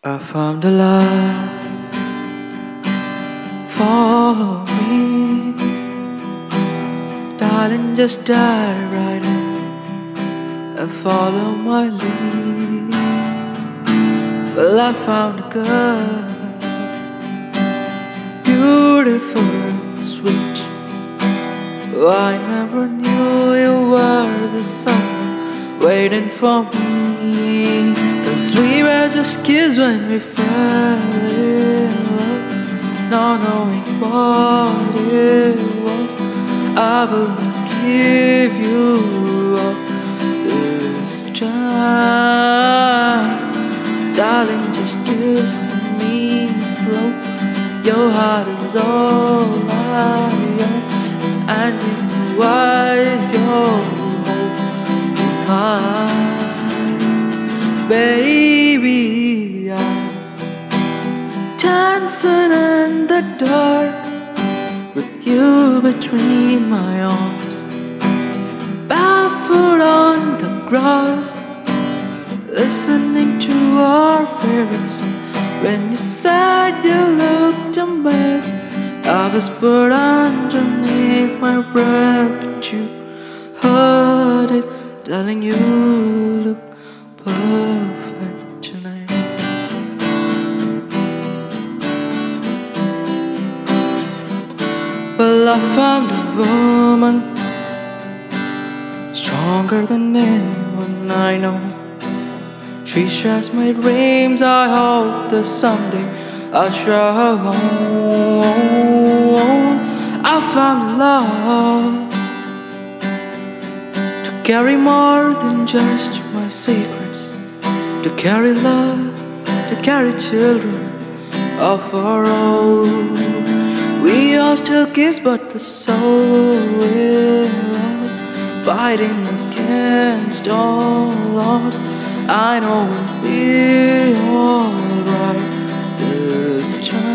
I found a love for me. Darling, just dive right in and follow my lead. Well, I found a girl, beautiful and sweet. I never knew you were the sun waiting for me. 'Cause we were just kids when we fell in love, not knowing what it was. I will not give you up this time. Darling, just kiss me slow. Your heart is all I own, and in your eyes you're holding mine. Baby, I'm dancing in the dark with you between my arms, barefoot on the grass, listening to our favorite song. When you said you looked a mess, I whispered underneath my breath, but you heard it, telling you look perfect tonight. Well, I found a woman stronger than anyone I know. She shares my dreams. I hope that someday I'll share her home. I found love to carry more than just my secrets, to carry love, to carry children of our own. We are still kids, but we're so in love, fighting against all odds. I know we'll be alright this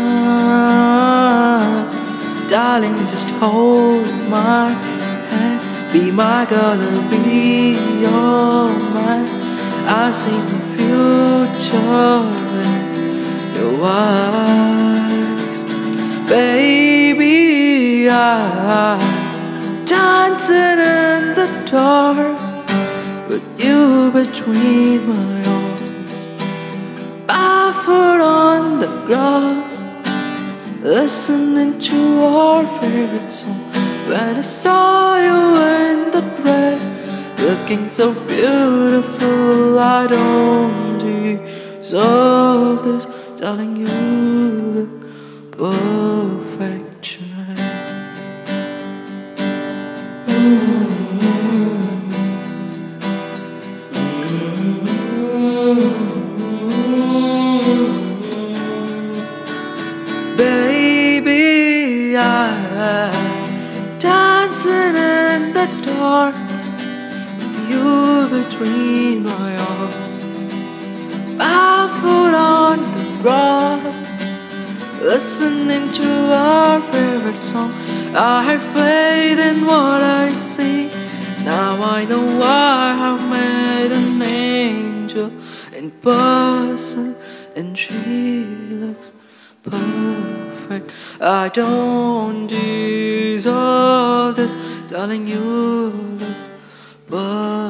time. Darling, just hold my hand, be my girl, I'll be your man. I see the future in your eyes. Baby, I'm dancing in the dark with you between my arms, barefoot on the grass, listening to our favorite song. When I saw you in the dress, looking so beautiful, I don't deserve this, telling you look perfect tonight. Baby, I'm dancing in the dark with you between my arms, barefoot on the grass, listening to our favorite song. I have faith in what I see. Now I know I have met an angel in person, and she looks perfect. I don't deserve this, darling, you look perfect.